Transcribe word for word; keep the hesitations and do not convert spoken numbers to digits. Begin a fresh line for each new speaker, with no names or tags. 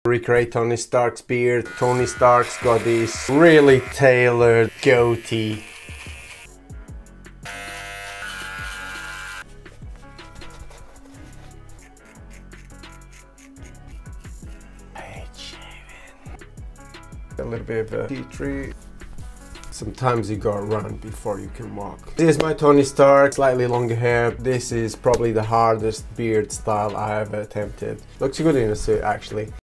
Recreate Tony Stark's beard. Tony Stark's got this really tailored goatee. A little bit of a tea tree. Sometimes you gotta run before you can walk. This is my Tony Stark, slightly longer hair. This is probably the hardest beard style I have attempted. Looks good in a suit actually.